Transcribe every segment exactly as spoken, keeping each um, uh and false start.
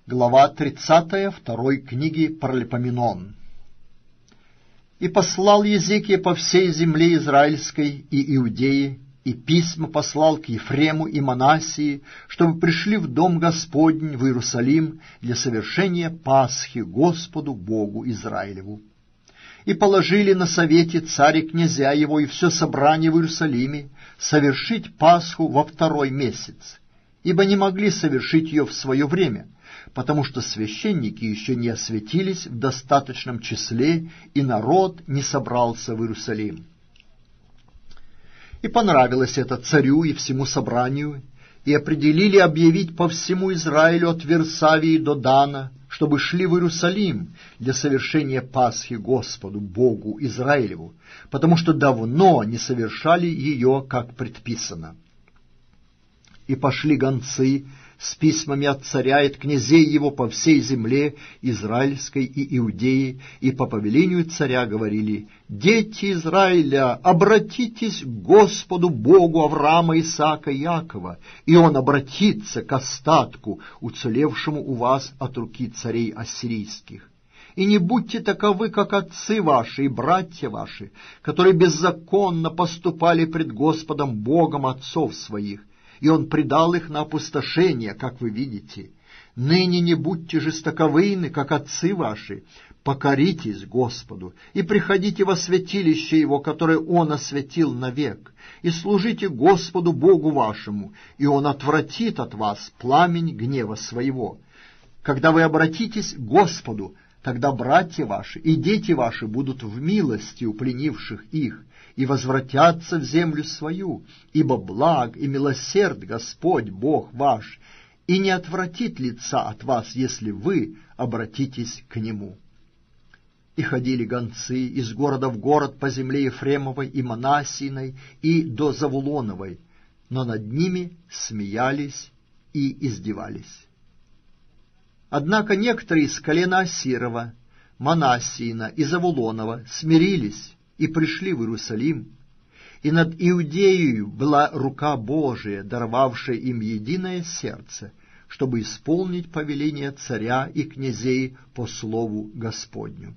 Глава тридцатая второй книги Паралипоменон. «И послал Езекия по всей земле израильской и Иудеи, и письма послал к Ефрему и Манассии, чтобы пришли в дом Господень в Иерусалим для совершения Пасхи Господу Богу Израилеву. И положили на совете царь и князья его и все собрание в Иерусалиме совершить Пасху во второй месяц, ибо не могли совершить ее в свое время, потому что священники еще не осветились в достаточном числе, и народ не собрался в Иерусалим. И понравилось это царю и всему собранию, и определили объявить по всему Израилю от Версавии до Дана, чтобы шли в Иерусалим для совершения Пасхи Господу Богу Израилеву, потому что давно не совершали ее, как предписано. И пошли гонцы с письмами от царя и от князей его по всей земле израильской и Иудеи, и по повелению царя говорили: «Дети Израиля, обратитесь к Господу Богу Авраама, Исаака и Иакова, и Он обратится к остатку, уцелевшему у вас от руки царей ассирийских. И не будьте таковы, как отцы ваши и братья ваши, которые беззаконно поступали пред Господом Богом отцов своих, и Он предал их на опустошение, как вы видите. Ныне не будьте жестоковыйны, как отцы ваши, покоритесь Господу, и приходите во святилище Его, которое Он осветил навек, и служите Господу Богу вашему, и Он отвратит от вас пламень гнева своего. Когда вы обратитесь к Господу, тогда братья ваши и дети ваши будут в милости у пленивших их, и возвратятся в землю свою, ибо благ и милосерд Господь Бог ваш, и не отвратит лица от вас, если вы обратитесь к Нему». И ходили гонцы из города в город по земле Ефремовой и Манассиной и до Завулоновой, но над ними смеялись и издевались. Однако некоторые из колена Ассирова, Манассиина и Завулонова смирились и пришли в Иерусалим, и над Иудеей была рука Божия, даровавшая им единое сердце, чтобы исполнить повеление царя и князей по слову Господню.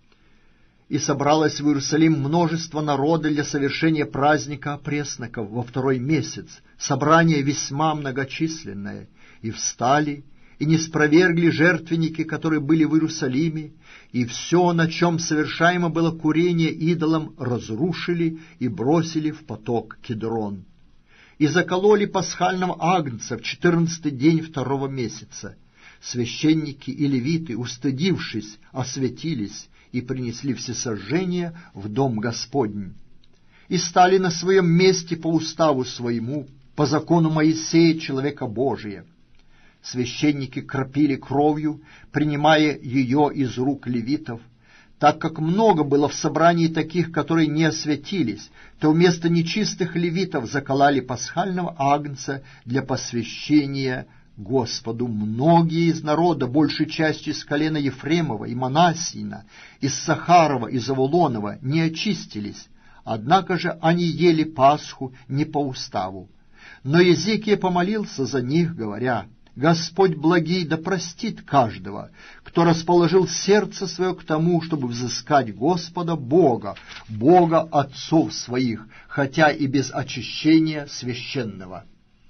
И собралось в Иерусалим множество народа для совершения праздника опресноков во второй месяц, собрание весьма многочисленное, и встали, и не спровергли жертвенники, которые были в Иерусалиме, и все, на чем совершаемо было курение идолам, разрушили и бросили в поток Кидрон. И закололи пасхального агнца в четырнадцатый день второго месяца. Священники и левиты, устыдившись, осветились и принесли всесожжение в дом Господень. И стали на своем месте по уставу своему, по закону Моисея, человека Божия. Священники кропили кровью, принимая ее из рук левитов. Так как много было в собрании таких, которые не осветились, то вместо нечистых левитов закололи пасхального агнца для посвящения Господу. Многие из народа, большей частью из колена Ефремова и Манассиина, из Сахарова и Завулонова, не очистились, однако же они ели Пасху не по уставу. Но Езекия помолился за них, говоря: «Господь благий да простит каждого, кто расположил сердце свое к тому, чтобы взыскать Господа Бога, Бога отцов своих, хотя и без очищения священного».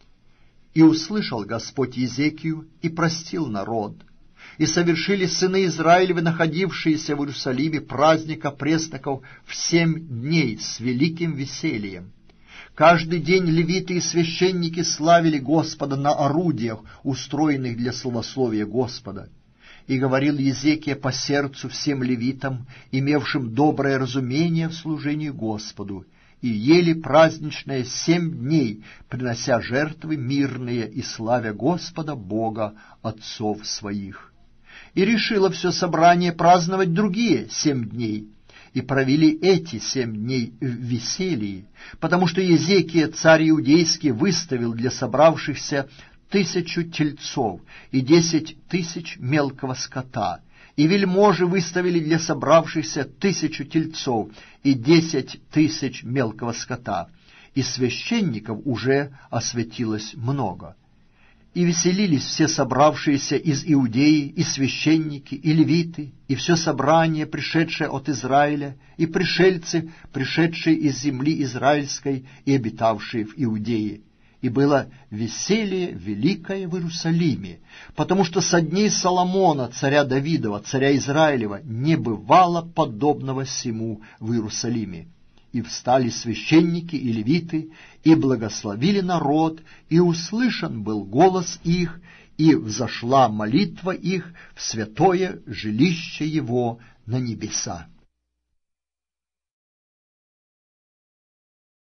И услышал Господь Езекию и простил народ. И совершили сыны Израилевы, находившиеся в Иерусалиме, праздник опресноков в семь дней с великим весельем. Каждый день левиты и священники славили Господа на орудиях, устроенных для славословия Господа. И говорил Езекия по сердцу всем левитам, имевшим доброе разумение в служении Господу, и ели праздничное семь дней, принося жертвы мирные и славя Господа Бога отцов своих. И решило все собрание праздновать другие семь дней, и провели эти семь дней в веселье, потому что Езекия, царь иудейский, выставил для собравшихся тысячу тельцов и десять тысяч мелкого скота, и вельможи выставили для собравшихся тысячу тельцов и десять тысяч мелкого скота, и священников уже осветилось много. И веселились все собравшиеся из Иудеи, и священники, и левиты, и все собрание, пришедшее от Израиля, и пришельцы, пришедшие из земли израильской и обитавшие в Иудее. И было веселье великое в Иерусалиме, потому что со дней Соломона, царя Давидова, царя Израилева, не бывало подобного сему в Иерусалиме. И встали священники и левиты, и благословили народ, и услышан был голос их, и взошла молитва их в святое жилище его на небеса.